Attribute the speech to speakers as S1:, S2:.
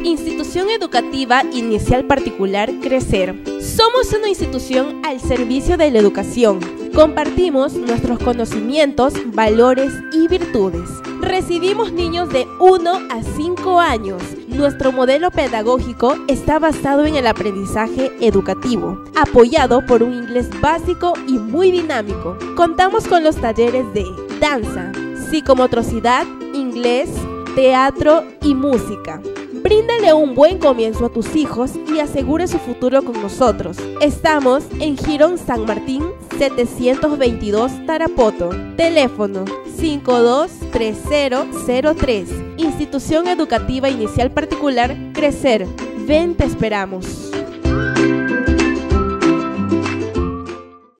S1: Institución Educativa Inicial Particular Crecer. Somos una institución al servicio de la educación. Compartimos nuestros conocimientos, valores y virtudes. Recibimos niños de 1 a 5 años. Nuestro modelo pedagógico está basado en el aprendizaje educativo, apoyado por un inglés básico y muy dinámico. Contamos con los talleres de danza, psicomotricidad, inglés, teatro y música. Bríndale un buen comienzo a tus hijos y asegure su futuro con nosotros. Estamos en Girón San Martín 722 Tarapoto. Teléfono 523003. Institución Educativa Inicial Particular Crecer. Ven, te esperamos.